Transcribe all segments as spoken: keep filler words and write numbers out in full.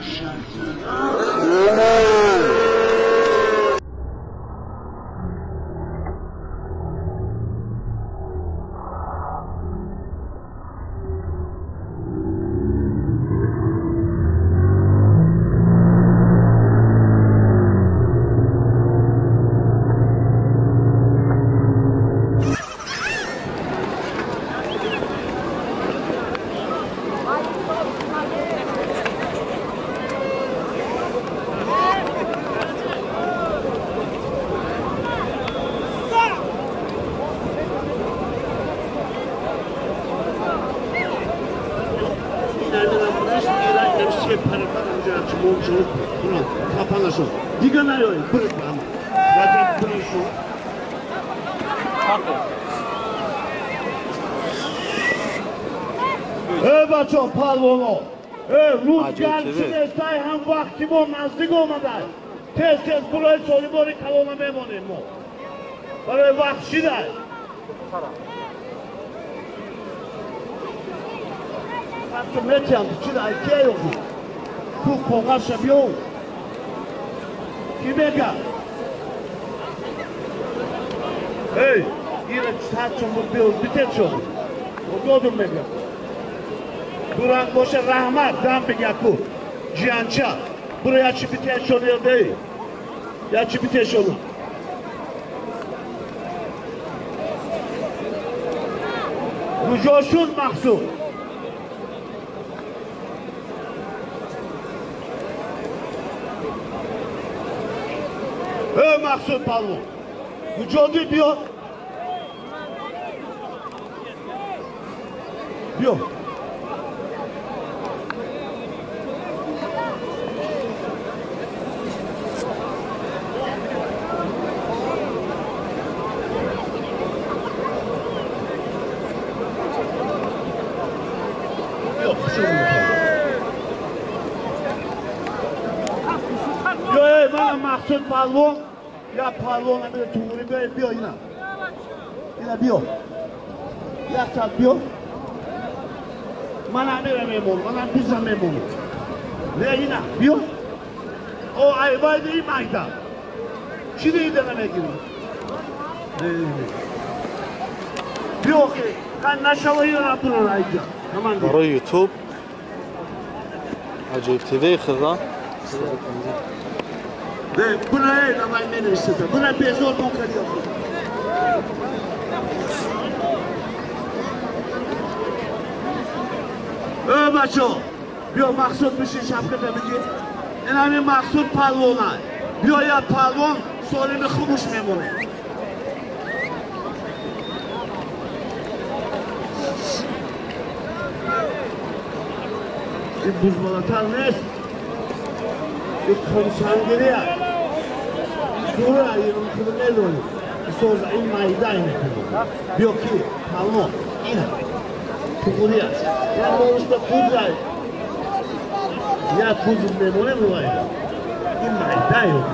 بچه پالوانو روز گرچه نستای هم وقتی ما نزدیک آمده تز تز برای سالی باری کلانه میمانیم ما برای وقت شده بچه میتیم چی داری که یوزی تو کاغش بیو کی میگه ای اینه چه چون بیو بیتر شد و دادم میگه durang boşa rahmat dam bigaku cihança buraya açı biteş oluyor değil yaçı biteş olur bu coşun mahsul ö mahsul pallu bu codu diyor diyor Mahsun palvon ya palvona bir tuğuri böyle biyo yine yine biyo yaksak biyo mana nere memur mana pizza memur ne yine biyo o ayvay değil mayda şimdi deneme giriyor biyo ki kan naşalı yaratır ayda tamam برای یوتیوب عجیب تیوی خدا ve buraya namay menüsüdür. Buna bezor munkariyor. Ö bacho. Biyo maksud bir şey şapkada bigi. İnanı maksud palvona. Biyo ya palvon sorunu khumuş memuru. Bir buzmalatan nes? Bir konuşan ya. Sonra yılın kılınel olur. Sonra in mayda yine kılınır. Diyor ki, tamam, yine. Tukuruya. Yani o işte kuzlar. Ya kuzun memore mi var ya? In mayda yok.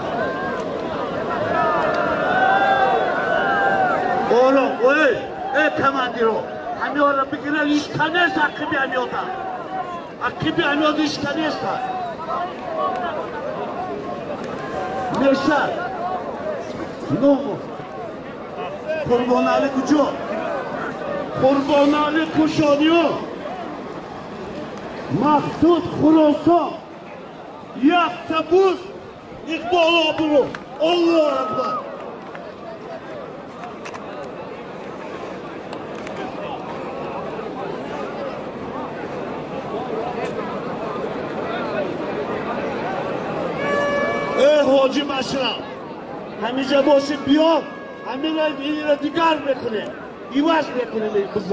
Oğlum, oy, ey komandiro. Hani orada bir güne iş kanırsa akı bir anıyorda. Akı bir anıyorda iş kanırsa. Neşar, Nomu, Kurbanali Kucu, Kurbanali Kuşanıyor, Maksud Kuroso, Yaktabuz, İkbal Aburu, Allah Akbar. Hoca başına, hemize boşu biyo, hemine ileri digar bekle, İvaş bekle kızım.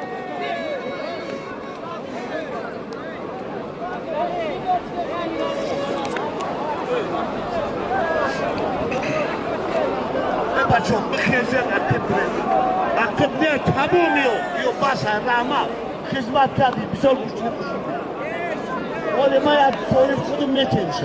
Ne bacım, bir kızın akıbı, akıbı ne tabuğmuyor, diyor başa rağma, hizmet tabi, bir sol güçlü. O da maya sorup kudum ne tenişe.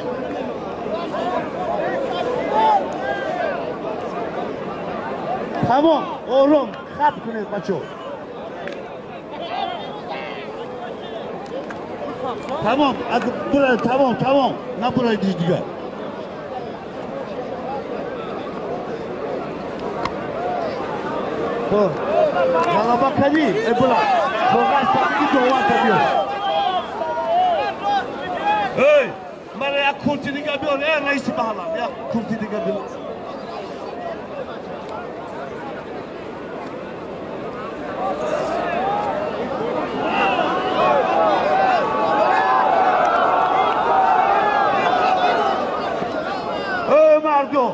Tamam, oğlum, kat günü kaçıyor. Tamam, buraya tamam tamam. Ne buraya düzgün? Dur. Yana bak hadi. E bula. Kogan sabit doğan tabiyor. Hey, bana ya kurtini gabiyor. Ya reisi bağlam. Ya kurtini gabiyor. Mardo,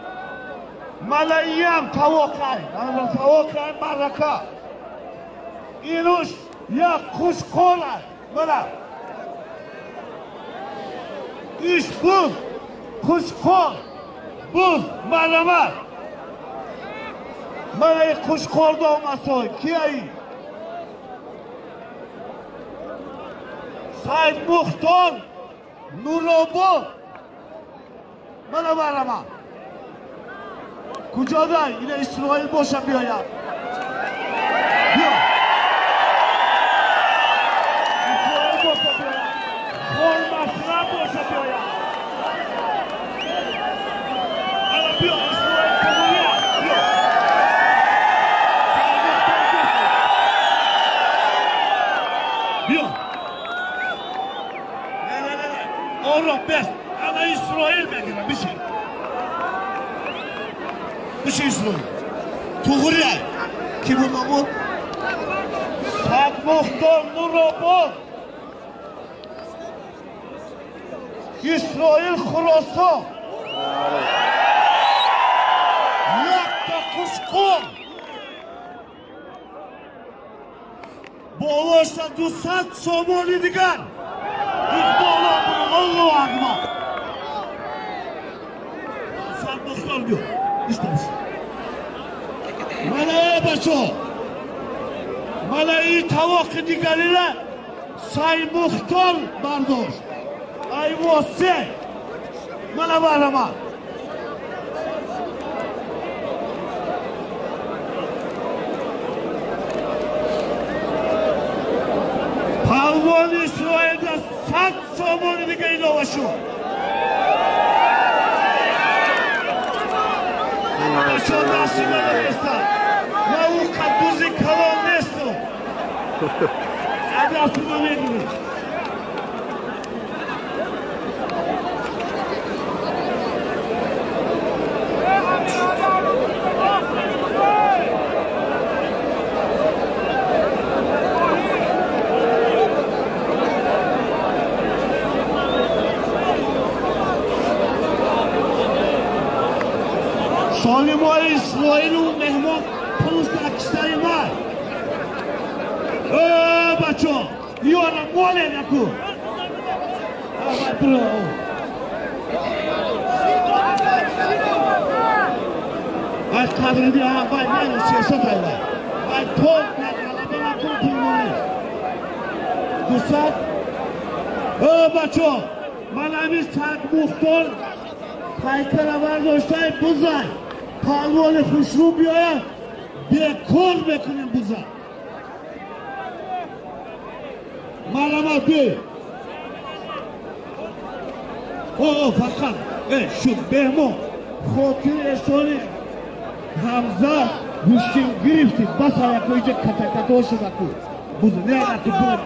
Malayam tavukay, tavukay baraka. İnuş ya kuş kola, bana. İş buz, kuş kol, buz, marama. Malay kuş kol da olmasa o, kiyayı. Said Muhtar, Nurobo. Bana var ama. Kucağda yine İsrail boşamıyor ya. Yok. İsrail boşamıyor ya. Formasına boşamıyor ya. Arabıyor İsrail konuya. Yok. Yok. Ne ne ne ne. Orada best. Ana İsrail belki bir şey. Bir şey İsrail. Tuğrul. Kim bu Mahmut? Saad Muhtar Nurobo. İsrail Khurasan. Yakta kuşkun. Bu olursa Dusat Somali digan. İkbala bunu Allah'a akma. Muhtar diyor. İşte bu. Malaya başı. Malayı tavuk digarıyla Say Muhtar bardoş. Ay vose. Mala var ama. Palvon İsrail'de sat somonu digarıyla ulaşıyor. Що наші міста? Наука дуже колонисту. А нас повинні. Salim Ali İsrail'in mehman polis akışları var. Eee bacho, yora mole naku. Ama bro. Ay kadri bir ama bay ne siyaset ayla. Ay tol ne kalabına kurtulmayı. Dusat. Eee bacho, malamiz Saad Muhtar. Kaykara var dostay buzay. Palvole kuşlu bir aya bir kol bekinin buza. Marama bir. O fakat e şu Behmo Khotir Esori Hamza Hüstin Grifti bas ayak koyacak kata kata o şubaku. Buzu ne alakı bu?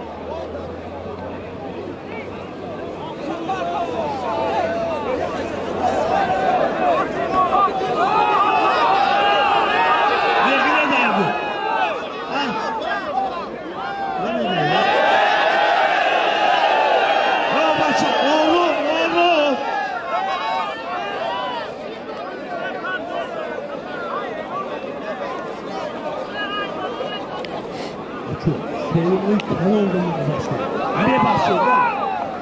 Sevimli kan olduğumuz başka. Ne başlıyor da?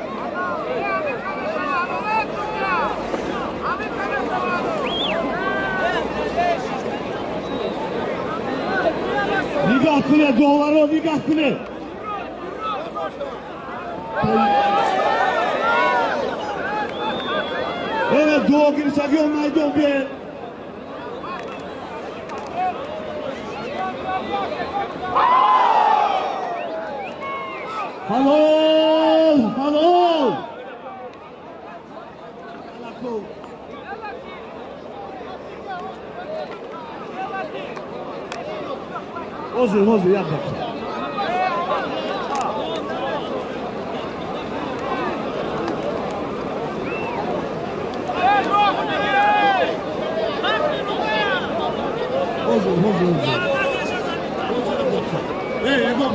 Nigah kule, doğru nigah kule. Evet, doğu gibi seviyor maydan bir. Halal, Hozur, hozur, yap bakayım. Hozur, hozur, hozur. Hey, yapalım.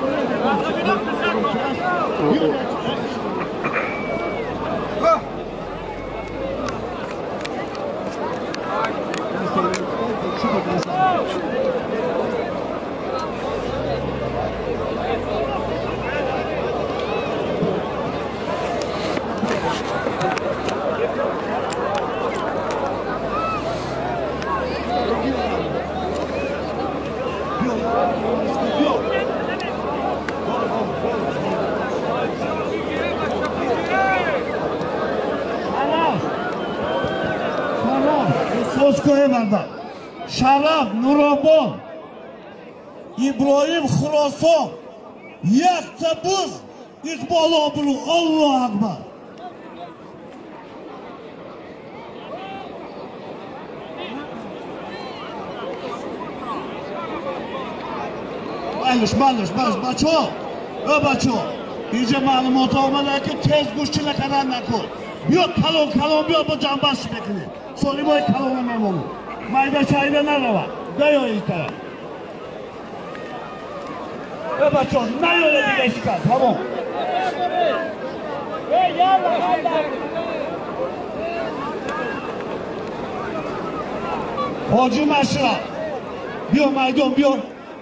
Koyamanda Şaraf, Nurobon, İbrahim Xurason, Yaktabuz, İkbal Obru, Allahu Akbar. Malış, malış, malış, baço, ö baço. İyice malumat olmalı ki tez kuşçuyla kadar nakul. Yok kalon, kalon, yok bu cambaz şibekini. Sonra boy kalona memolu. Mayda çayda ne var? Dayo işte. Ve baçon, ne öyle bir de çıkar, tamam. Hey yalla, yalla. Hocu maşra. Biyo maydon, biyo.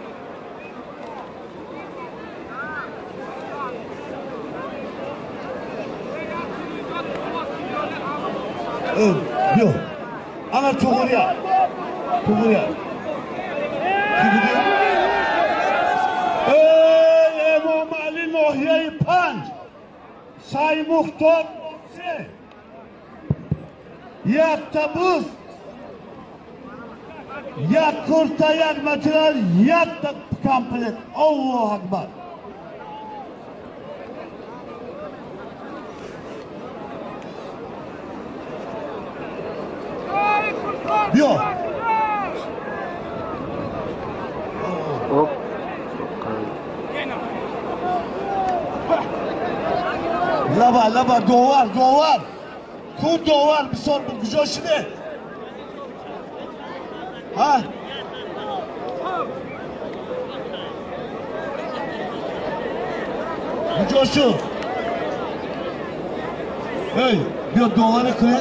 Evet, biyo. Ana Tuğurya. Tuğurya. Gidiyor. Ey Emam Ali Nohye-i Panc. Say Muhtar olsa. Yak tabuz. Yak kurta, yak material, yak da komplet. Allahu Akbar. Yok. Hop. Lava, lava, doğar, doğar. Ku doğar, bir sor, bir güzel şimdi. Ha? Güzel şu. Hey, bir doğarı kırın.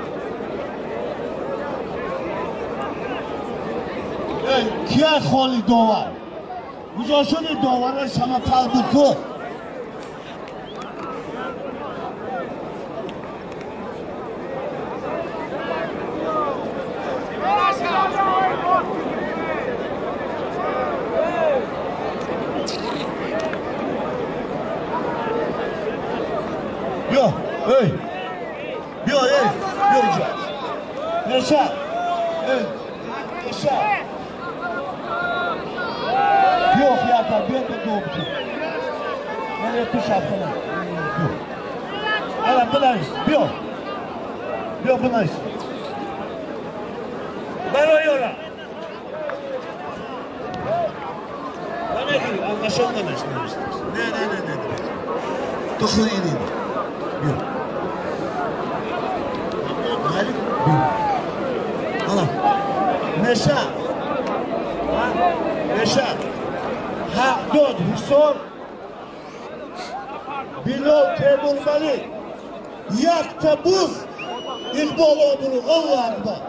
Kia خالی داور کجا شدی داور شما تلبوکو بیا ای بیا ای بیا اینجا نشا ای نشا Yok ya ben de doğmuşum. Nereye tuş yaptın? Yok. Evet bunayız. Yok. Yok bunayız. Ben oyuyorum. Ne ne gibi? Anlaşılmamış. Ne ne ne ne ne. Dokun iyi. Yok. Hayır. Yok. Anam. Neşe. Ha? Neşe. Hakdod, Hüson, Bilal Temurmani, Yaktabuz, İkbal Obru, Allah Akbar.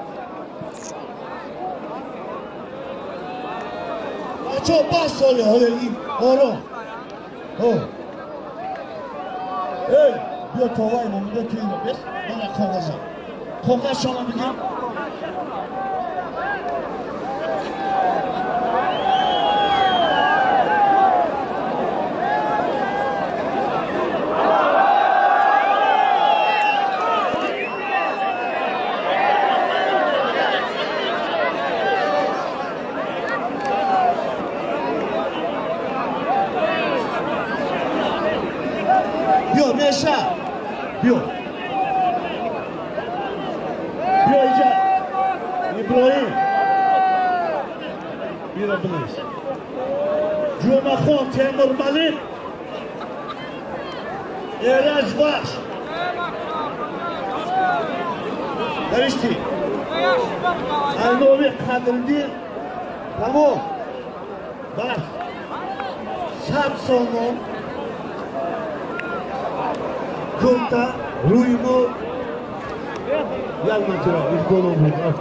Çok baş oluyor öyle oru. O. Hey, bir tovay mı? Bir de tüyünü biz. Bana kovacağım. Kovaş olabilir. Neşe. Yok. Yok İbrahim. İbrahim. Bir abiniz. Jumaxon Temur Malik, Eraj Bax. Davishti. Alnovi Qadrdi. Tamam. Bax. Samson'un Kunta, Ruymu Yalmatıra, İlkonu buldu.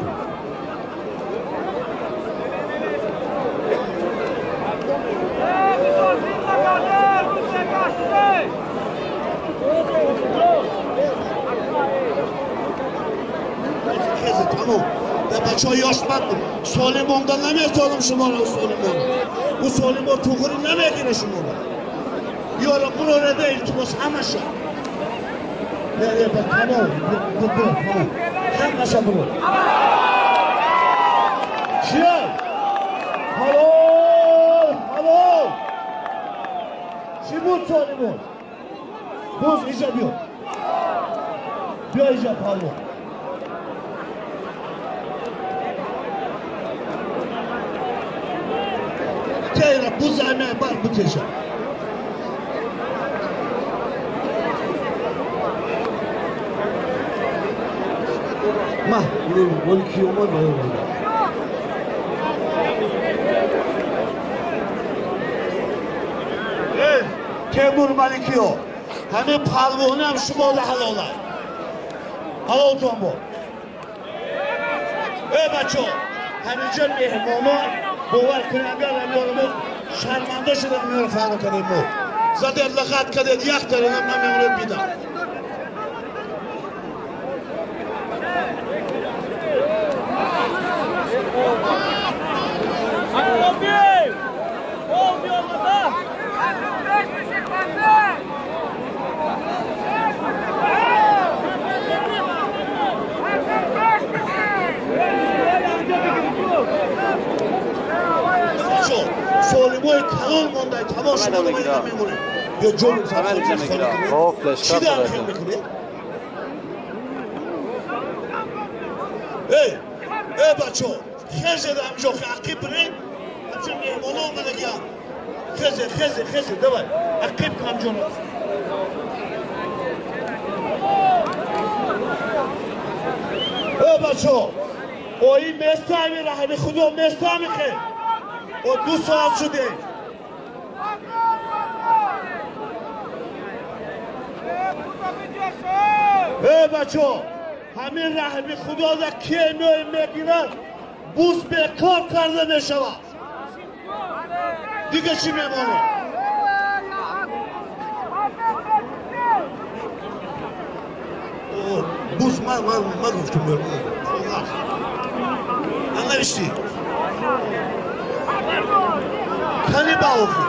Tamam. Ben bacı yaşmadım. Solimon'dan ne metalım şumara Solimon. Bu Solimon tuğurun ne mekine şumara. Yorum buraya değil ki bu hamaşa. Nereye bak tamam. Bu bu tamam. Hamaşa bunu. Şiyan. Halo. Halo. Şimdi Solimon. Buz icap yok. Bir icap halo. Teyra bu zahmet var bu teşe. Mah, ne on iki olmaz mı? Evet, Temur Malikio. Hani palvonu hem şu böyle halola. Halo tombo. Evet baço. Hani can mehmonu. Bu var kınaga alıyorum. Şarmanda şıramıyor falan kadar bu. Zaten lakat kadar yaktarım ama memnun bir daha. Aklobi! Olmuyor da. Solimoy kalon monday tamam Solimoy memnun. Yo John Tamam Hop leşka parası. Hey, hey bacho. Xeze dam jo akip ne? Açın memnun olmadık ya. Xeze, xeze, xeze davay. Akip kamjon. Hey bacho. O iyi mestami rahibi khudo mestami khe. O دو ساعت شده ای بچه همین رحمی خدا در که نوی میگیرن بوس به کار کرده میشود دیگه چی میمانه بوس من من من گفتم میرمونه انگلیشتی خیلی باوخی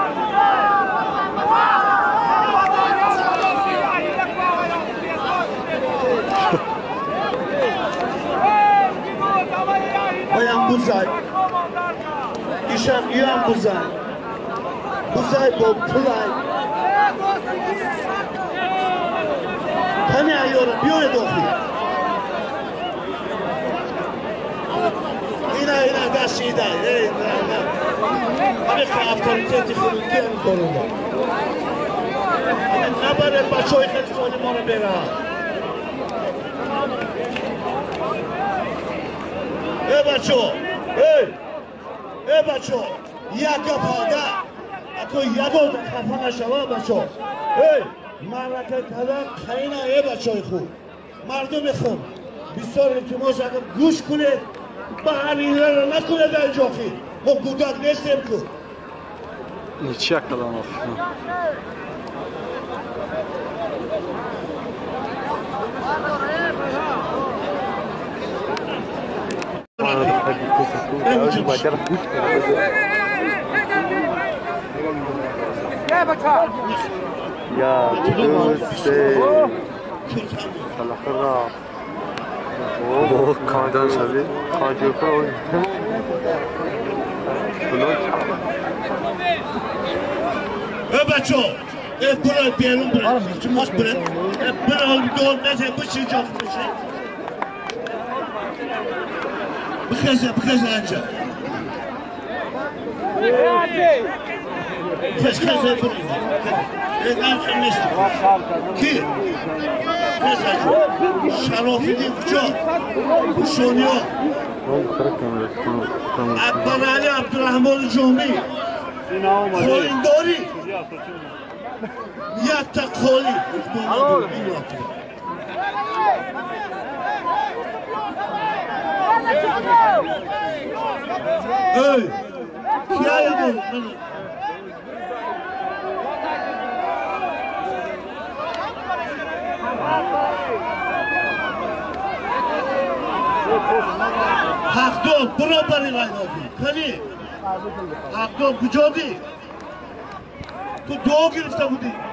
بایم بوزای ایشم ایام بوزای بوزای با پلای خیلی ایارم بیاره داخلی اینا اینا دستیده اینا همه که افطاریتی خلوتی هم کنونده همه نبره بچه های خیلی سالی ما رو بره ای بچه ای ای بچه یک پاده اکو یدو خفه نشوه بچه ای مرکه کدن خیلی ای بچه های خوب مردم خوب بسیار التماس اگر گوش کنید bahaniyle nasıl eder joki? O gudak ne sevku? Hiç yakalanmaz. Ya Hüseyin Salahırra O kandan şabi kandiyo pro E bacho e pura bielum bırak çıkmaz bırak e bir al bir dol ne bu çıkacak bu şey bu kez bu kez anca Hadi Keşke yapılır. Neden kırmıştı? Ki mesela Şarofidin Kuço Kuşonuyor Akbar Ali Abdurrahman Cumbi Kolindori Yatta Koli Hey Kiyaya bu Hakdol, beraber ilayda oldu. Kani? Hakdol, bu jodi. Tu doğu girifte bu değil.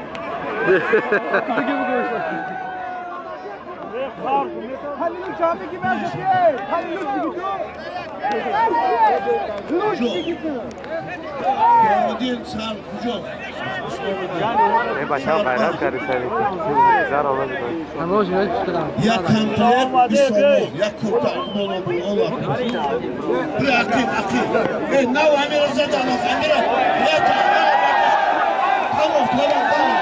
Halil'in şahı gibi erkek. Halil'in gibi. Kıyamedin sağ kucak. E başa bayrak karışır. Zar olabilir. Ya kampiyat bir sorun. Ya kurtar monobul olan. Bırakayım akıyım. E ne var ne rızada Allah. Ya tamam tamam tamam.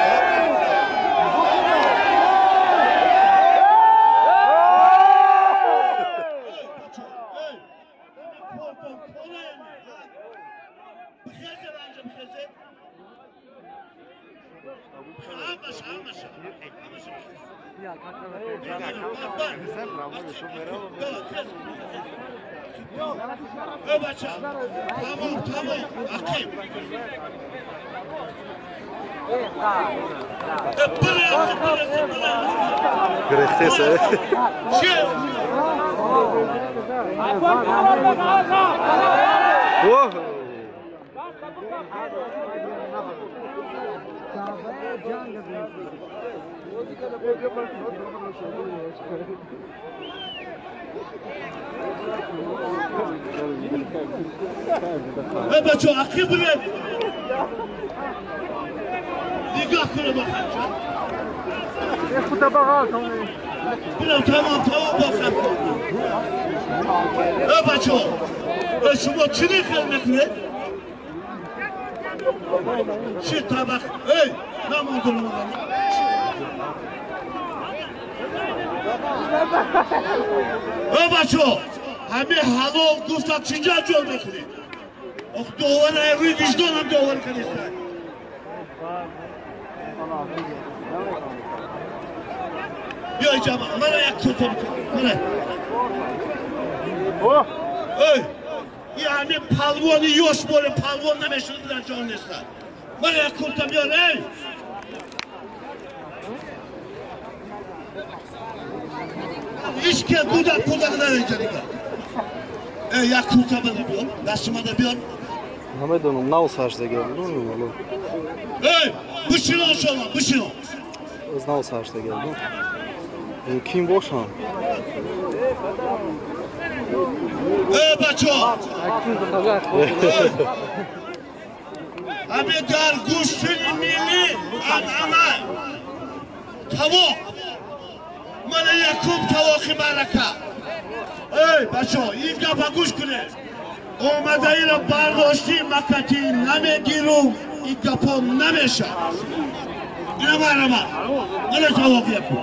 Öbaça. Tamam tamam. Akayım. Grexese. Şey. Oh. Ve bacı akı buraya. Nigah kırı bakacağım. Bilmem tamam tamam bakacağım. Ve bacı. Ve şunu çiğne kırmak ne? Şu tabak. Hey! Ne oldu lan? Ve bacı. Hami halol gufta çinca jol bekli. Oh doğru evi vicdanım doğru kanısta. Yo cama, bana yak tutum. Bana. Oh. Hey. Yani palvonu yoş böyle palvonla meşhur bilen canlısta. Bana yak kurtamıyor ey. İşke dudak budaklar öncelikle. E ya kurtamadı diyor, başıma da diyor. Mehmet onun nav sarjda geldi, ne oluyor oğlum? Hey, bu şino şola, bu şino. Öz nav sarjda geldi. E, kim boşan? Hey baço. Abi dar guştuni milli anama. Tavuk. Bana yakın tavuk baraka. Hey baço, ilk defa kuş kule. Omadayla bardoşti makati name girum ilk defa nameşa. İnama arama. Bana tavuk yapıyor.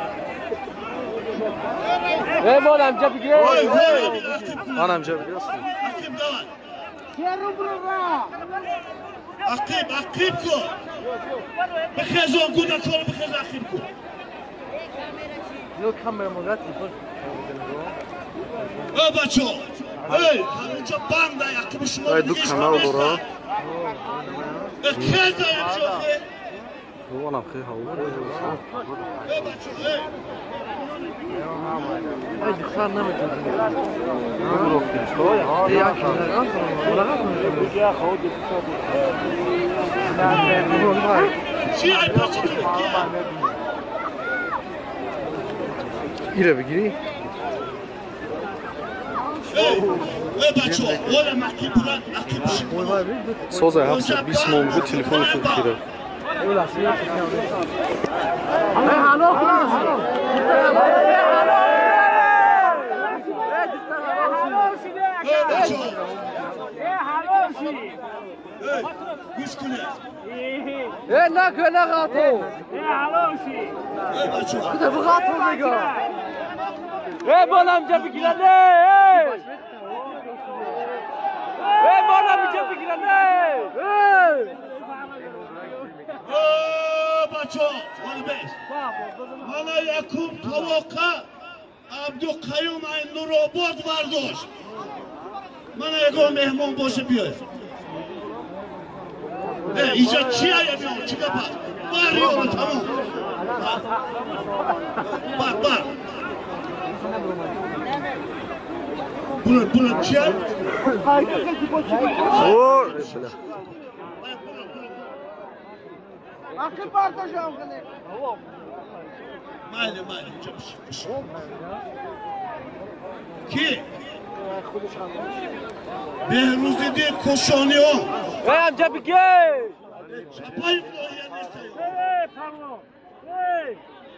Hey bol amca bir gel. Hey hey. An amca biliyorsun. Akip da var. Kero burada. Akip, akip ko. Bekazon kuda kol bekaz akip ko. Yok kamera modat. Hey baço. Hey, hanımca banda yakmışım. Ay duk kanal dora. Keza yapıyor. Bu ana kı havu. Hey baço, hey. Ay dikkat ne yapıyorsun? Bu yok değil. Ya kimler? Ya khodi. Şey ay paçı. İre bir giri. Hey, hey baço. Ola makip bulan, makip bulan. Soza yapsa bir smoğumuzu telefonu tutkirer. Ola siya çekiyor. Hey halo, halo. Hey baço. Hey halo. Hey, کنه ای نکه نخاتو ای حلاشی ای بچه ها کده بخاتو بگو ای بالام جا بگیرن ای ای بالام جا بگیرن ای بچه ها مال بیش مالا یکم توقع عبدالقیوم این نور آباد برداشت من اگه مهمان باشه بیای اه اینجا چی هایی بیان چی کپس بر یارو تمام بر بر بلند بلند چی هایی؟ آخه پارتاش هم کنه مایله مایله اینجا بشی بشی کی؟ بهروزیدی کشانی ها ای امجا بگی چپایی ماهیه نیست ای پرو ای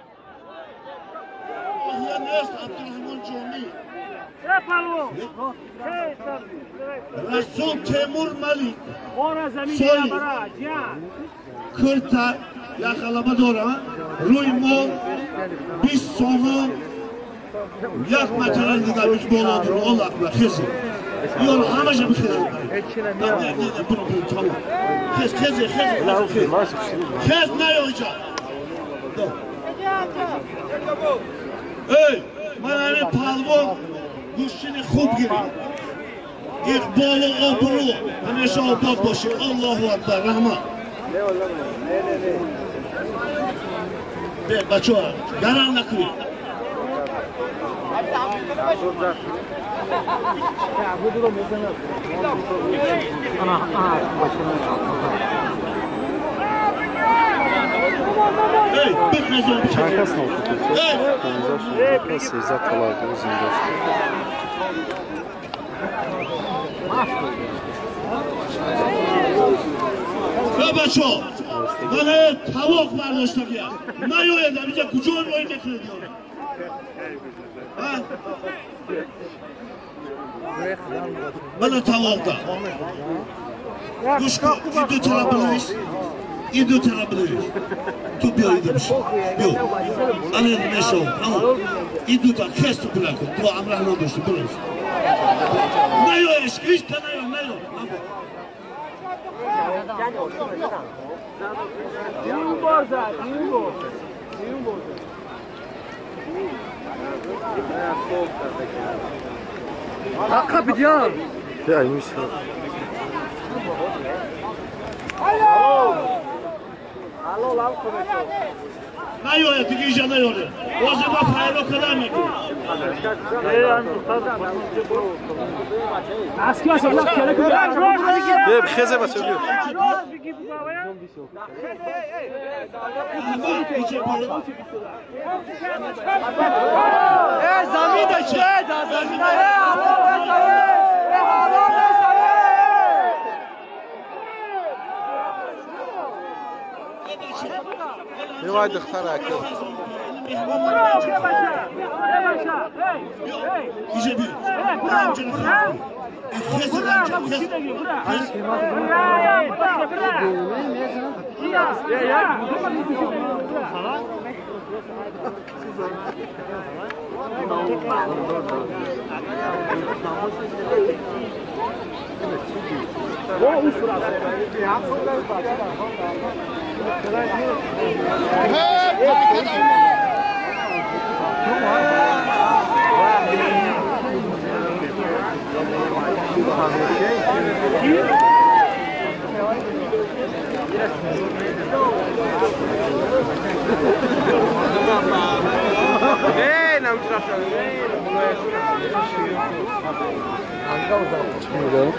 ماهیه نیست عبدالرحمن جامی ای پرو ای تر رسول تیمور ملیک خورا زمین سوی. برا جان کرتا یا خلابه دارن روی ما بیست سوم یک متر دیگر بیش بالا دور الله اکبر خیزی یارو همه جا بخیزی نه نه نه برو برو تمام خیز خیزی خیزی خیز نه اینجا ای من این پالوان گوشتینی خوب گیری اقبال و آبرو همیشه آباد باشی الله اکبر رحمت به بچه ها گرم نکنید ey bir mezun bir şey. Arkasına oturtuyorsun. Ey Nasıl izah kalardı uzun dostum. ve bachcho bana tavuk bardاشتم ya ne yoyedam اینجا کجا روی نکنید ha bana tavuk da Kuşku idü tarabiliriz idü tarabiliriz tu bir idümüş yok alın ne şov ama idü da kestu bırakın bu amrahla dostum burası ne yoyeş hiç tane yok ne yok Düğün borza, düğün borza. Düğün borza. Hakka biliyorum. Ya iyiymiş. Alo. Alo lan konuşuyor. ne yoye tigija ne yoye o zaman faylo kadar mı Asker sana kere kere. Ya bir xeze bas ölüyor. Ey zamin de şey da zamin ey Allah mesaye. Ey Allah mesaye. Ne var dıktar akı? Bravo ke başa. Ke başa. Hey. Hey. İyice bir. Ey não trafa. Çıkmıyor.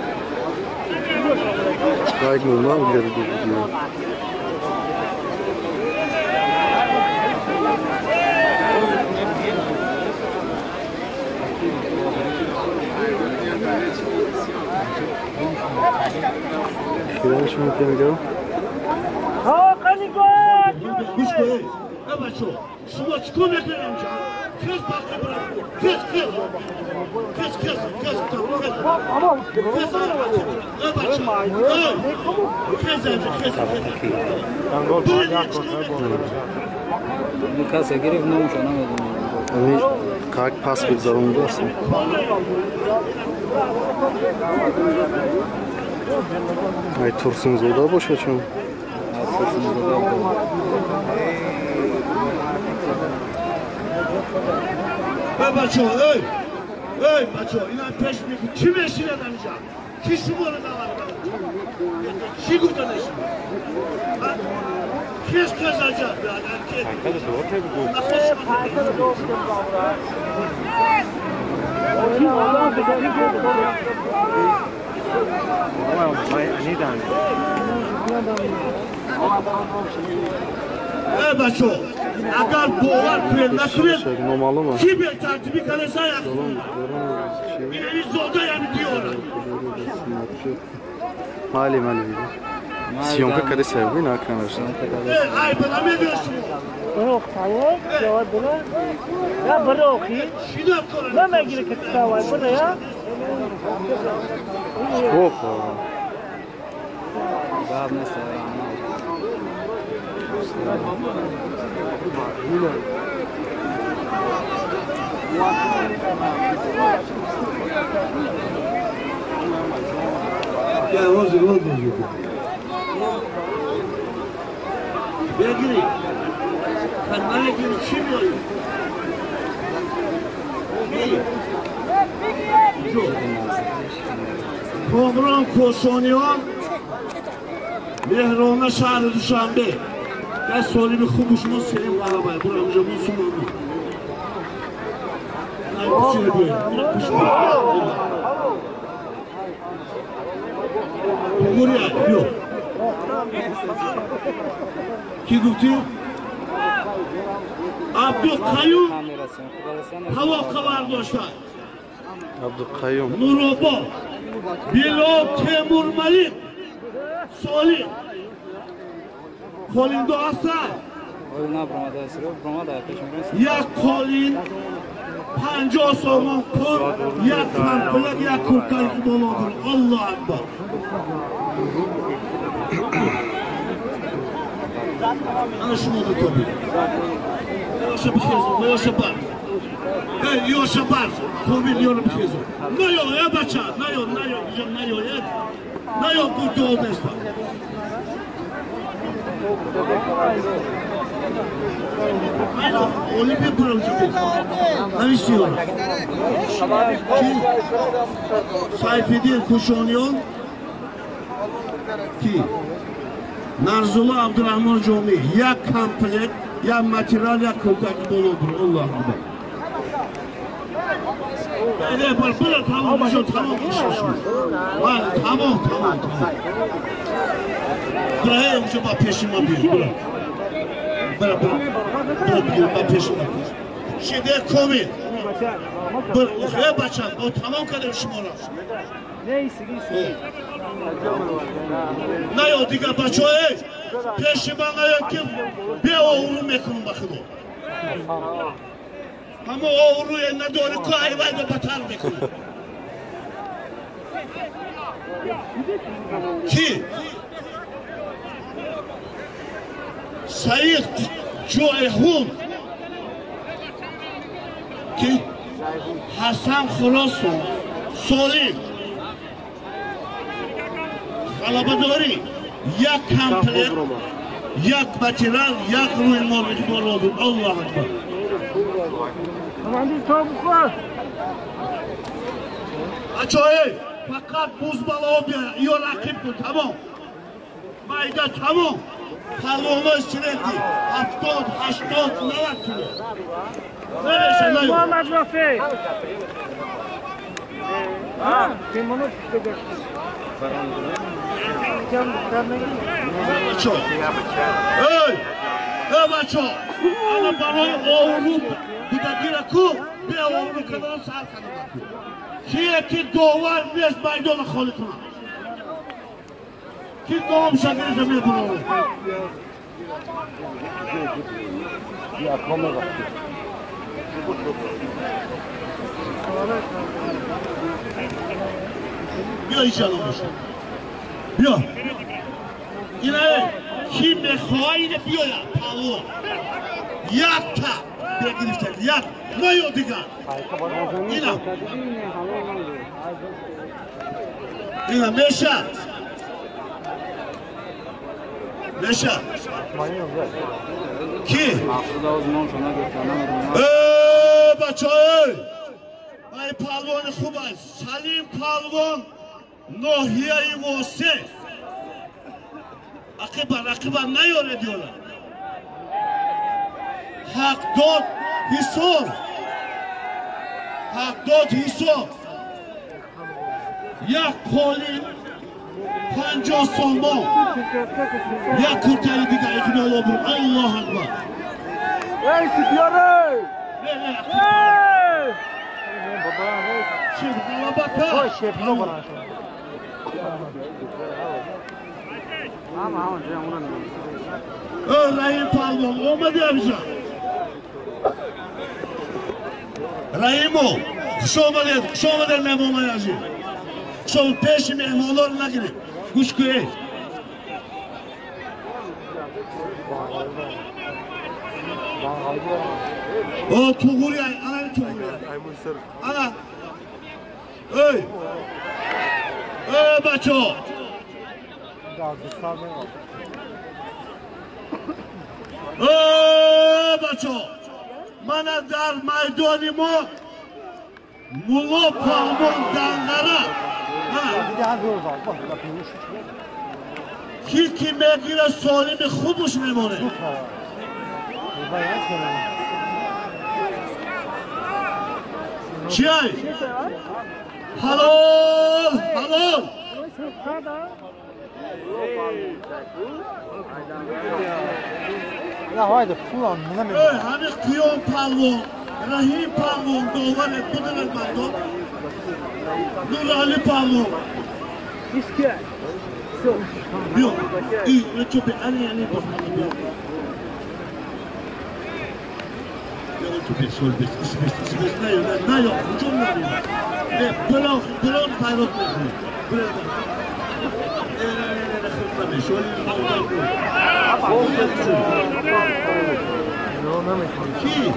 Saygın olmam gerekiyor. Kıran şimdi temizliyorum. Ha, kani gol. Kuşku ey. Ne bachcho şuma çıkıyor beklerim can. Kız bakı bırak. Kız kız. Kız kız. Kız kız. Kız. Kız ağabey. Ne bakın. Kız önce kız. Nikasa girip ne olmuş anlamadım. Hani kalk pas bir zarundasın. Ay tursunuz o da boş açın. Tursunuz o da boş. Hey baço, hey! Hey baço, inan peşmeki kim eşin edenecek? Ki şu bu arada var. Ki kurtan eşin. Kes kazacak yani erkek. Hadi doğru tabii doğru. Hey baço, agar boğar kırılma kırıl. Normalı mı? Ki bir tertibi kalesa yapsın. Bir zolda yani diyorlar. Mali mali video. Siyonka kare sevdi ne akran versin. Ay bana ne diyorsun? Yok tavuk, cevap buna. Ya bana okuyayım. Şiddet korun. Ne megili kıtta var buna ya? Hoppa. Daha mesela. Ya o zaman olmuyor. Belki kanmaya gibi kim yok? Program koşuyor. Mehron'a şahı Duşanbe. Ben söyleyeyim kumuşumuz senin arabaya. Buramcamın sunumunu. Ben bir şey diyeyim. Buraya yok. Ki gufti? Abdülkayyum hava kavar dostlar. Abdülkayyum. Nurobo. Bilo Temur Malik. Soli. Colin Doğasa. Oyuna promada esir, promada peşmemiz. Ya Colin Panco Somon Kur ya Kampılar ya Kurkay Kubol olur. Allah Akbar. Anlaşılmadı tabii. Yoksa bir kez o, yoksa bar. Hey, yoksa bar. Tabii diyorum bir kez o. Ne yol ya baça, ne yol, ne yol, güzel ne yol ya. Ne yol kurdu o despa. Aynen, olimpiyat programı. Ne istiyorum? Ki, Sayfedin Kuşonyon ki Narzulu Abdurrahman Comi ya komplet ya materyal ya kurtak dolu olur. Allah Allah. Ne yapar? Bırak tamam, tamam, tamam. Var, tamam, tamam, tamam. Bırak önce bak peşime bir, bırak. Bırak, bırak. Bırak bir, bak peşime bir. Şimdi komi. Bırak, ne başak? O tamam kardeşim orası. Neyse, neyse. Ne yok diga başo ey? Peşime ne kim? Bir oğlum mekunum bakın o. Ama oğlu yerine doğru koyayım da batar mekunum. Ki Sayık Joehun ki Hasan Khurason Solim Halabadori yak komplet yak materyal yak ruyumolu gibi olur. Allah Akbar. Tamam bir tavuk var. Açoy fakat buzbalı o bir iyi rakip bu tamam. Mayda tamam. Kalmamız sürekli. Haftot, haştot, ne var ki? Neresi lan? Muhammed Rafi. Ha, kim bunu tutacak? Aço. Hey! Hey Aço! Ana bana oğlu bu da bir ku bir oğlu kadar sağ kanı. Ki ki doğar mes maydana halikuna. Ki doğum şakırı zemine bunu. Ya konu bak. بیا ایچه الان باشه بیا اینه کی میخوایی اینه بیاید پاو یک تا بگیرفتن یک نایو دیگر اینا اینا میشه میشه کی؟ بچه های ای پالوان خوب است سلیم پالوان ناحیه واسه عقیبا عقیبا نیاره دیولا حق داد حساب حق داد حساب یک قالین پنجاه سالمان یک کرتری دیگر اقنال آبرو الله اکبر رئیسی بیاره نه نه شیخ بلا بکر شیخ نو برای هم همون جای اونو نمید رحیم پالوان اومده امشا رحیمو خوش آمده خوش آمده مهمان عزیز شما پیش مهمانا رو نگیرید گوش کنید او توغوری ای انا توغوری انا ای ای بچه ها ای بچه ها من در میدانی ما مولا پالمان دنگره کی کی میگیره سالم خوبش میمونه چی های؟ حلال حلال همه قیام پالوان رحیم پالوان داوره بدون مردم نور علی پالوان بیا این تو به علی علی بفرمایید بیا بیا تو به سول بس اسمش اسمش نه نه نه هجوم ندید نه بلان بلان پیروت میکنید بلان نه نه نه نه خود نمی شولی کی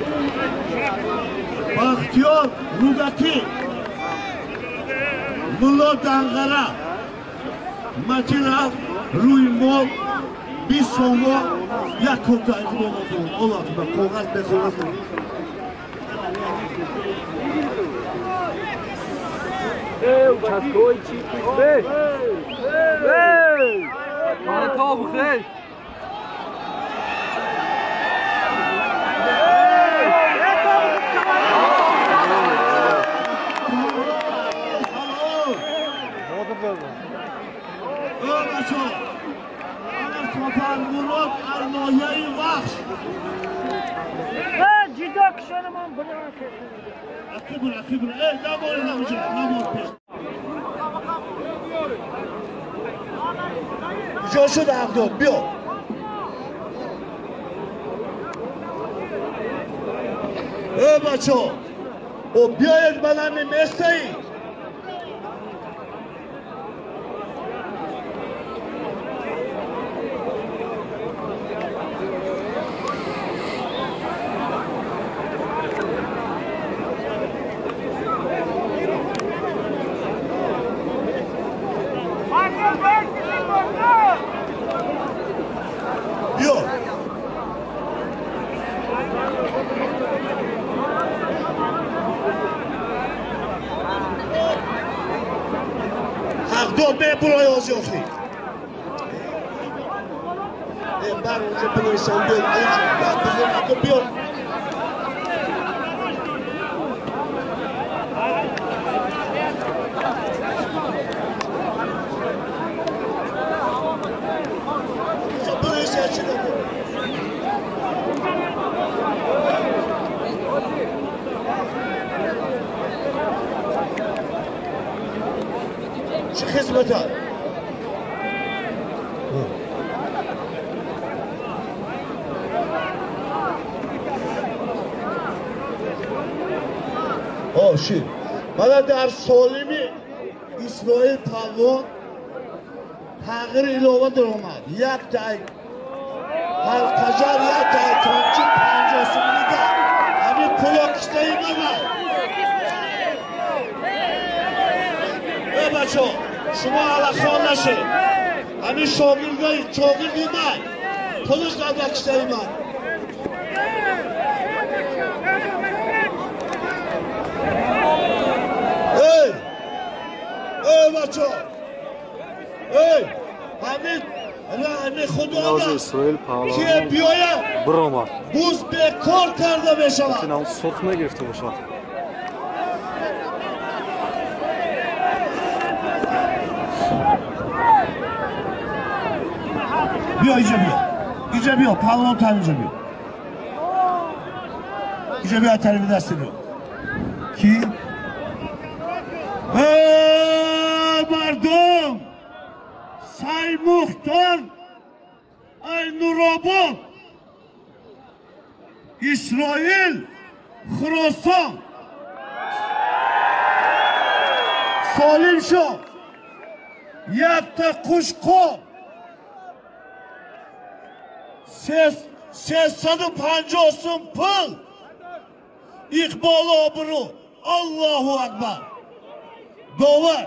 بختیار رودکی مولا دنگره متی رفت روی مال بیست سومو یک کنتا اقدام بود اولا تو با کاغذ به کاغذ نمید ای چطوری چی کنه ای مانه تا بخیر سفر مراد ارنایه وحش نه جدا کشن من بلان اکی بول اکی بول ای نماره نمیشه نمار پیش جا شده حق داد بیا ای بچه ها او بیاید من همین میسته ای به برای آزیافی بر اونجا برای سنبیل اینجا بزرگ نکن بیار اینجا برای سرچی نکن چه خدمت ها؟ او شیر بعد در سالمی اسرائیل پالون تغییر ایلوه در اومد یک تای halkacar ya taytoncu penceresinden de hani kulak isteyim ama öyle çok şuna alakonlaşı hani şogirdeyi şogir değil polis kalmak isteyim ama hey öyle çok hey hani Hani Xudo İsrail که بیاید برآمد بوز به کار کرده بشه اینا سخنه گرفته باشه بیا اینجا بیا اینجا بیا پهلوان تا اینجا بیا اینجا بیا طرف دست بیا کی مردم سای مختار ای نوراباد اسرائیل خراسان سالم شو یک تا قشقو سیصد و پنجاه سوم پل اقبال آبرو الله اکبر باور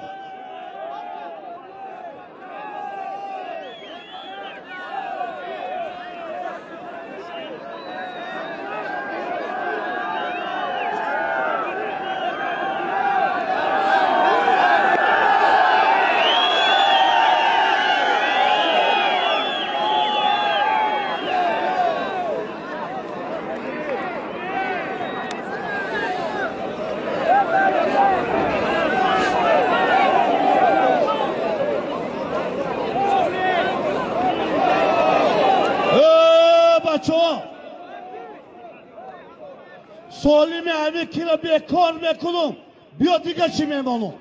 سالمی همه کی را بیکار میکنم بیا دیگه چی میمانم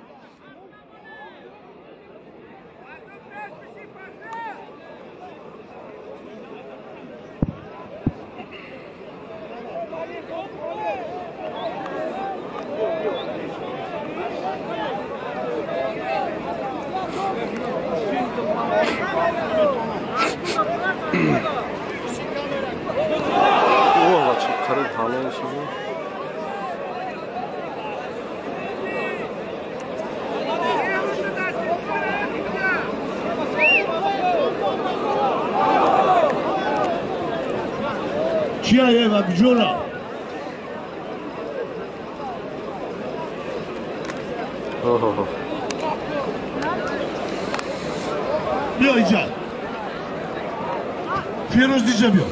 اوه چه خرید حاله شده چیه یه و بجورا اوه بیا اینجا فیروز دیجا بیا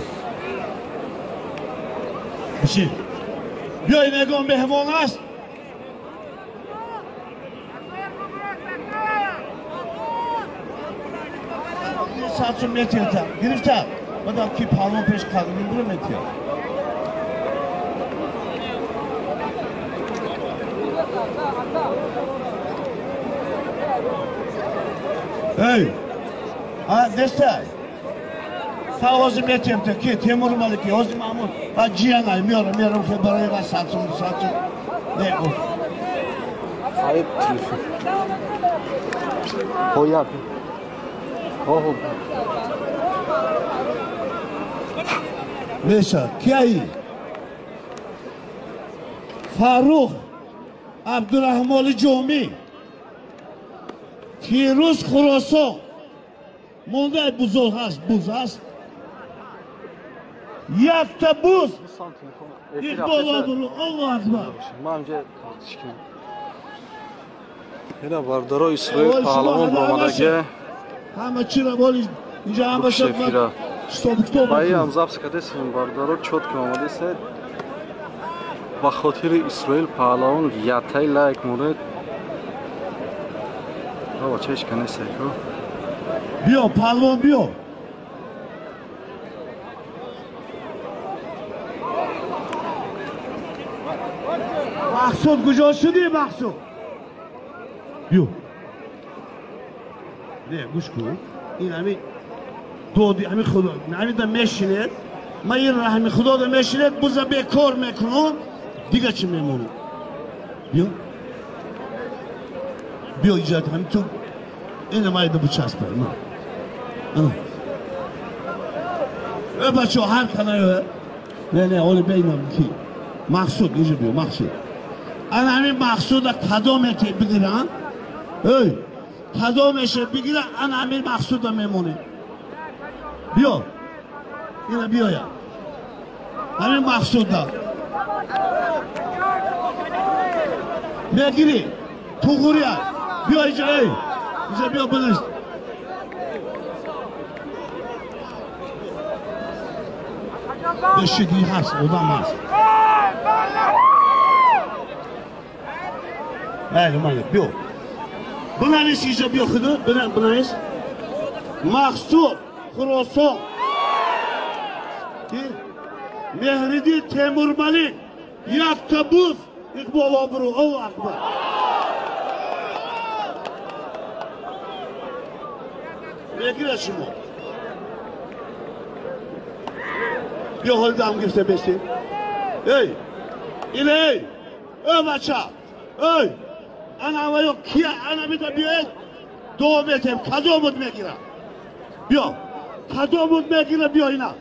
بشین بیا این نگاه به هوان است یه ساعت رو میتیرتم گرفتم بدم کی پالون پیش کردیم برو میتیر ای ها دسته Savazı metemte ki Temur Maliki, Ozi Mahmut, ha Cihanay, miyorum, miyorum ki barayı da satsın, satsın. Ne o? Ayıp telefon. O yap. O. Meşa, kiyi? Faruk, Abdurrahmali Cumi, Firuz Khurasan, Monday buzul hast, buz hast. Yakta buz. İkbal aburu Allah akbar. Mamca tartışkin. Hele Bardaro İsrail Pahlavon Romadagi. Hamma chira boli inja hamma shafira. Stop stop. Bayam zapskadesин Bardaro chotki omadesa. Ба хотири Исроил Паҳлавон ятай лайк муред. Баба чеш канеса ко. Биё Паҳлавон биё. Мақсуд куҷо шудӣ Мақсуд? Биё. Не, гӯш кун. Ин ҳамин доди ҳамин худо, ҳамида мешинед. Ман ин ҳамин худода мешинед, буза бекор мекунам. Дига чӣ мемонам? بیا بیا ایجاد هم تو اینه مایده بچسب نه ای بچه هر کنه نه نه اول بینم کی مقصود اینجا بیا مقصود انا همین مقصود کدامه که بگیرن ای کدامش بگیرن انا همین مقصود میمونه بیا اینه بیا یا همین مقصود دا بگیری تو غوری هست بیا اینجا ای اینجا بیا بلنش بشگی هست اودم هست بله مالی بیا بلنش اینجا بیا خدا بلنش مقصود خراسان مهردی تیمور ملیک یک تبوز یک بالا برو او اکبر بگیره شما بیا حال دم گرفته بسید ای اینه ای ای بچه ای انا اویو کیه انا بیتا بیاید دو میتیم کدو بود میگیره بیا کدو بود میگیره بیا اینا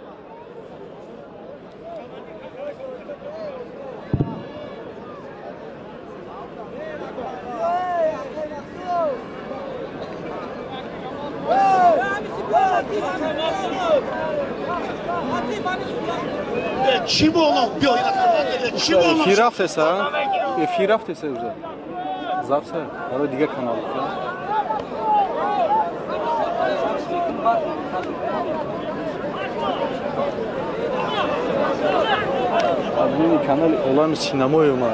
چی بولم بیا اینا چی بولم افیر رفته سا افیر رفته سا اوزا زب سا برای دیگه کانال این کانال اولام سینمای اومد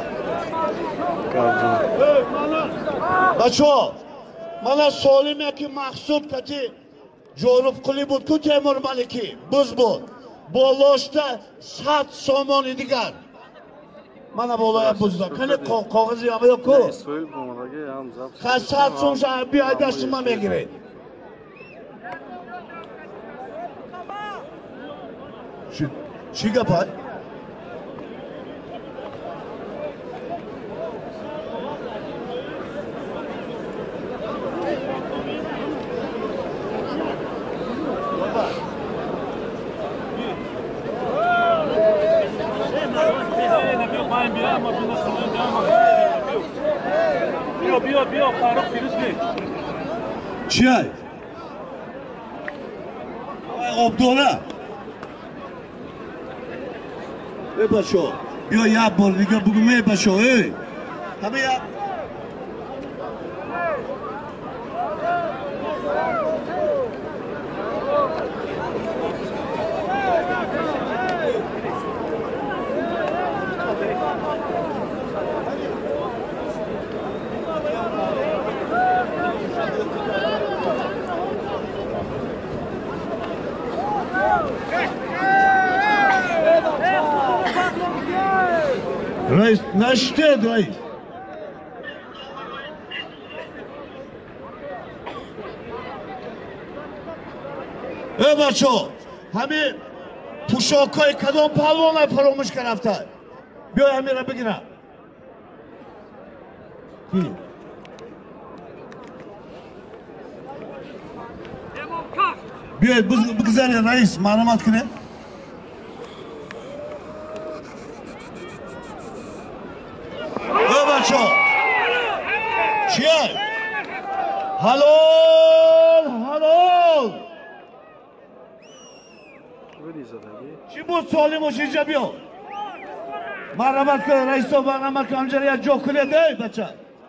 بچه ها من سالمه که مقصود کتی جورف قلی بود که تیمور ملکی بز بود بالاشته صد سامانی دیگر من بالای بزدم کنه کاغذی همه یا که خواهد صد سامشه بیای دست من میگیره چی گپای؟ بیا بیا بیا فاروق فیروز بی چی های؟ عبدالله ای بچه بیا یک بار دیگه بگم ای بچه ای همه یک رئیس نشته رئیس ای بچه همه پوشاکای کدام پهلوان فراموش کرفته بیا همه را بگیرم بیاید بگذارید رئیس معلومات کنه چیه؟ حلال حلال چی بود سوالی موش اینجا بیا مرحبت که رئیس و برنامه که همجا یک جو کلیه ده بچه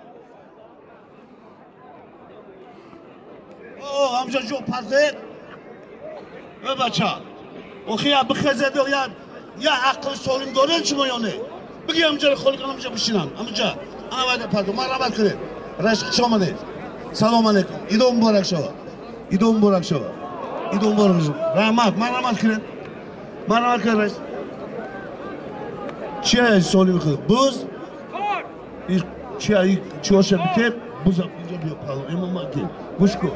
اوه همجا جو پرده ای بچه اوخی یا بخزه دو یا یا عقل سالم داره چی مایانه بگی همجا خالی کنم همجا بشینم همجا انا باید پرده مرحبت کنه رئیس خوش آمده سلام علیکم ایدو مبارک شما ایدو مبارک شما ایدو مبارک شما رحمت من رحمت کنه من رحمت کنه رئیس چیه سوالی میخواد بوز چیه چی هاشه بکر بوز اینجا بیا پلو امام مکه گوش کن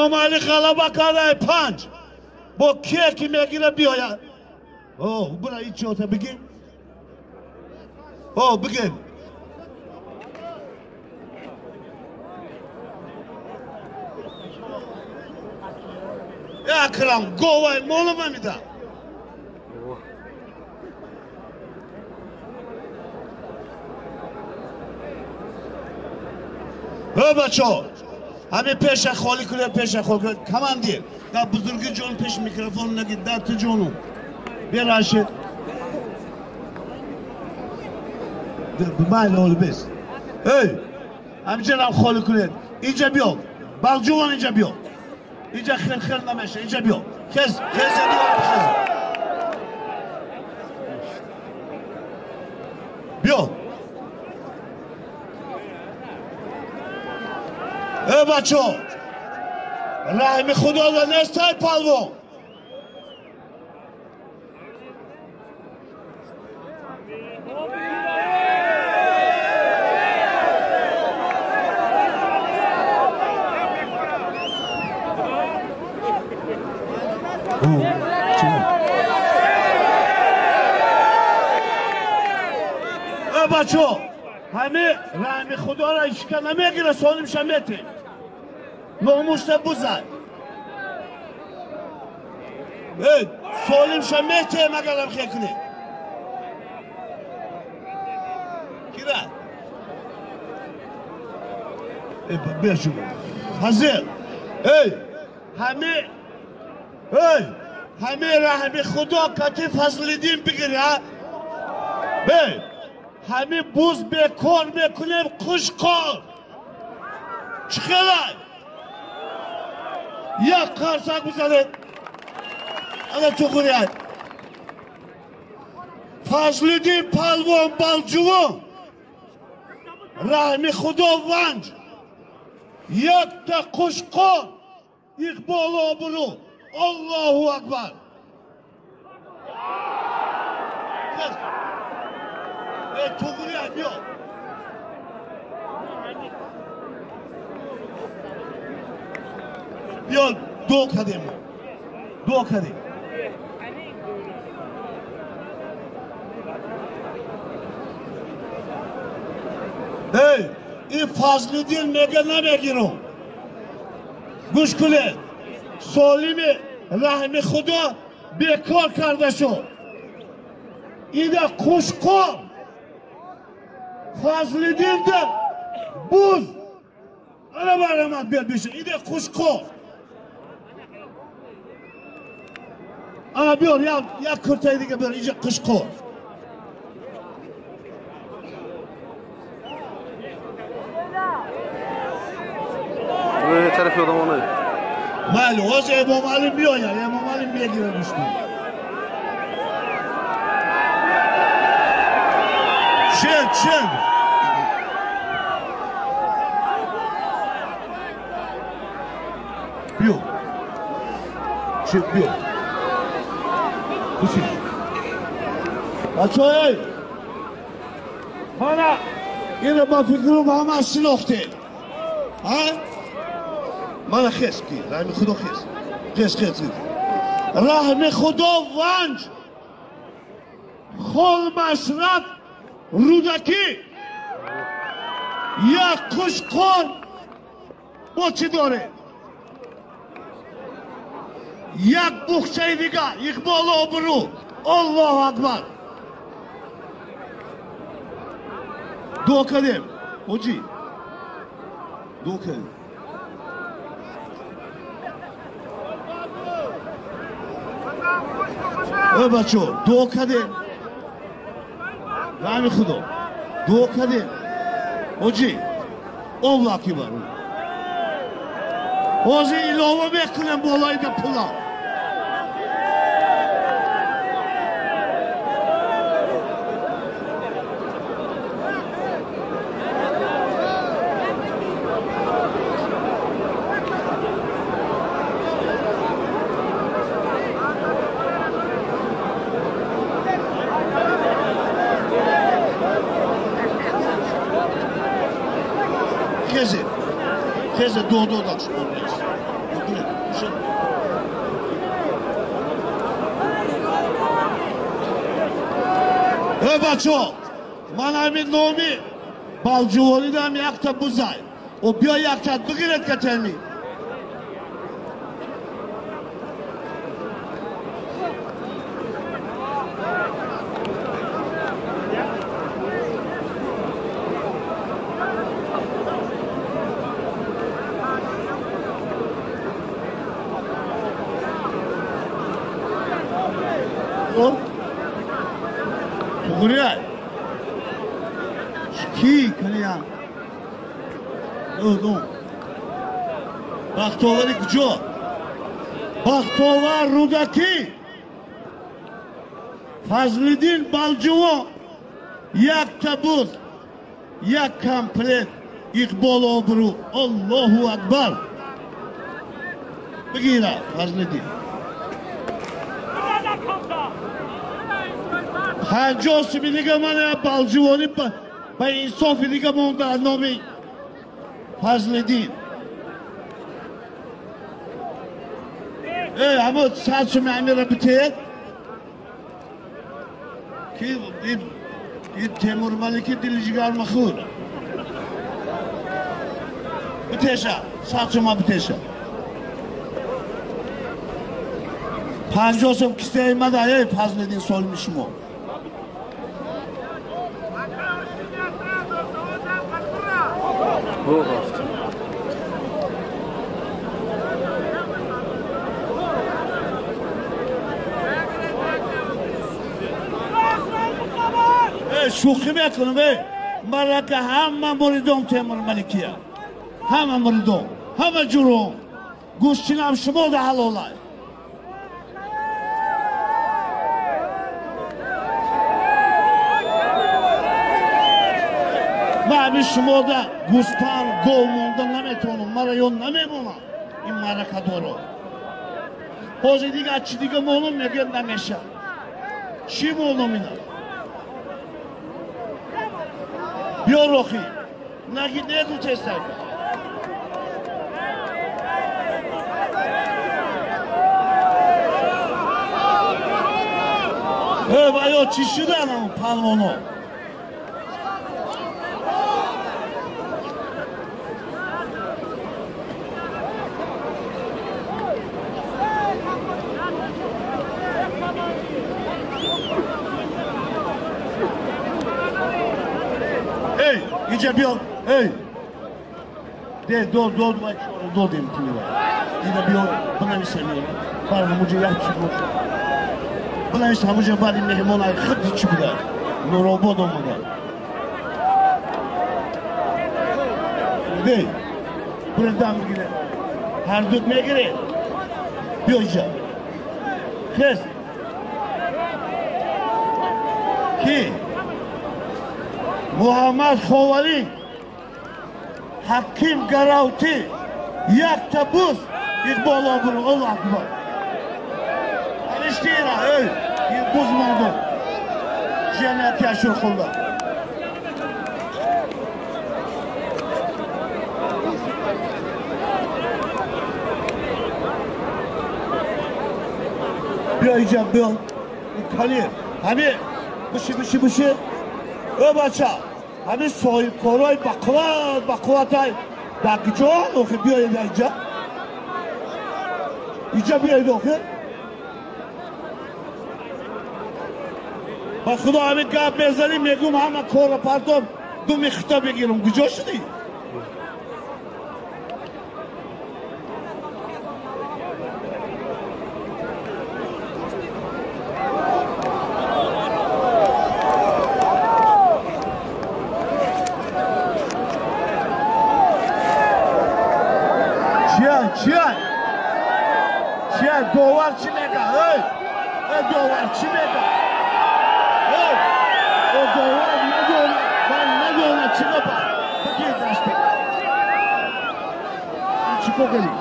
امام علی غلبه کرده پنج با کیه که میگیره بیاید اوه برای این چوته بگیم اوه بگیم اکرم گوه مولو میدم ها بچه ها همه پیش خالی کنه پیش خالی کنه کماندیر در بزرگی جان پیش میکروفون نگید در تو جانو بیا راشد بله اول بیس ای همینجا هم خالی کنید اینجا بیا بلجوان اینجا بیا اینجا خیل خیل نمیشه اینجا بیا خز خز خز بیا ای بچه ها رحم خدا و نستای پلوان ای بچه ها همه رحم خدا را اشکا نمیگیره سالم شمیتی ناموس بزن ای سالم شمیتی مگرم خیلی کنی کی را ای بیا شما حضر ای همه ای همه رحم خدا کتی فضل دین بگیری ها ای همه بوز بکار میکنیم خوش کار چخیلی یک قرصک بزنید انا تو خورید فضل دین پلوان بلجوان رحم خدا ونج یک تا خوش کار اقبال آبرو الله اکبر ای تو خورید بیا بیا دو کدیم دو کدیم ای این فضل دین میگه نمیگیرم گوش کنید سالم رحم خدا بیکار کرده شد ایده خوش کن فضل دین ده بوز انا برامت بیاد بیشه ایده خوش کن انا بیار یا یک کرتای دیگه بیار اینجا خوش کن یه طرف آدمانه مالو از امام علی میآید امام علی میگیره گوش کن شد شد بیو شد بیو بسید بچه های مانا این رو با فکرم همه شناخته ها مانا خیس کی رحم خدا خیس خیس خیس رحم خدا ونج خال مشرف رودکی یک کشکار با چی داره یک بخچه دیگه اقبال آبرو الله اکبر دو کدیم اوجی دو کدیم ای بچه دو کدیم رحم خدا دو کدیم اوجی الله اکبر اوزی ilave میکنم بالای به پلا Keze, keze do do da çıkıyor. Ey bachoo, mana men nomi baljuvoridam yakta buzay. O biyo yakta bigiret katenli. Buraya. Ki kaniya. No no. Baktovari kujo. Baktovar rudaki. Fazlidin Baljuvo. Yak tabut. Yak komplet. İkbal obru. Allahu Akbar. Begira Fazlidin. Hanjosi biliga mana Baljuvo'ni ba insof biliga monda nomi Fazlidin. Ey ama saçım amira bitet. Ki dib dib Temur Maliki dilcigar mahur. Bitesha, saçıma bitesha. Hanjosim kisteyimada ey Fazlidin solmuş mu? Bu hafta. Ey şuki mekunum ey. Maraka hamma muridon Temur Malikiya. Hamma muridon. Hamma juron. Guşçinam şumo da hal olay. Babi şumo da Guspan Golmonda nametonum. Marayon namemona. İn maraka doğru. Pozidik açıdık molum ne göndermeşe. Şim olumina. Biyoloji. Nagi ne tutesek? Hey bayo çişi de anam palmonu. Hey, iyice bir hey. De dol dol bak şöyle dol dedim kimi var. Yine bir buna bir seviyorum. Var mı mucu yapçı bu. Buna işte mucu bari mehmona hıp çıkıyor. No robot olmadı. Hey. Buradan mı gidelim? Her dökmeye girelim. Bir hoca. Kız. Ki Muhammed Khovari Hakim Garavti Yak tabuz İkbal obru Allah Akbar. Aliştira ey İkbuz mağdur Cennet yaşır kullar. Bir ayıcam bir Kali Hani Bışı bışı bışı Öbaça Hani soyup koroy bakıvat bakıvatay Dakıcı o oku bir ayıda ica İca bir ayıda oku Bakıda abi gab bezali megum ama kora pardon Dumi khita begirim gücoşu değil Çiyan, çiyan, dovar çimeka, hey, hey dovar çimeka, hey, o dovar ne diyor, ben ne diyor ona çimeka, bakayım destek, çıko geliyor.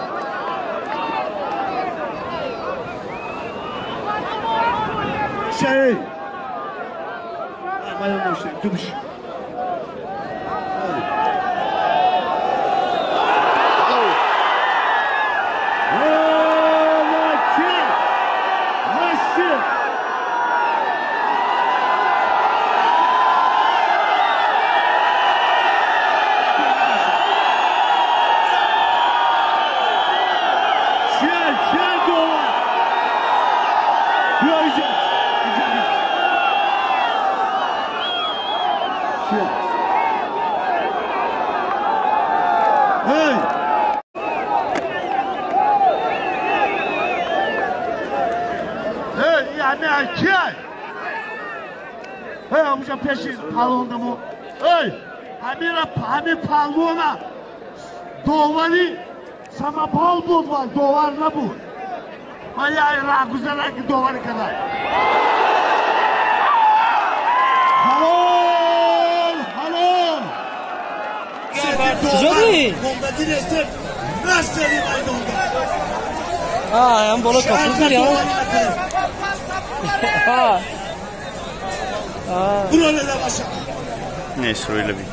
Şey, ben bu şey, dur şey. همه کیه؟ ای اونجا پیشی پالون دمو ای همه را همه پالونا دواری سما پال بود و دوار نبود و یا را گذاره که دواری کنه حلال حلال جدی گمبدی رسید نستری میدونده آه هم بالا کافی داری ها آه برو نده باشم نه اسرائیل بی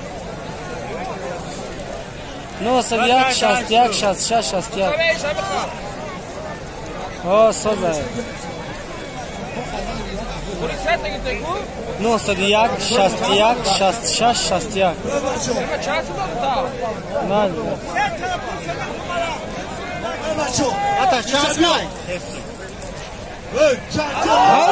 نوصد یک شست یک شست شش شست یک آه سازه نوصد یک شست یک شست شش شست یک نه Ata çarpma. Hey, çarpma.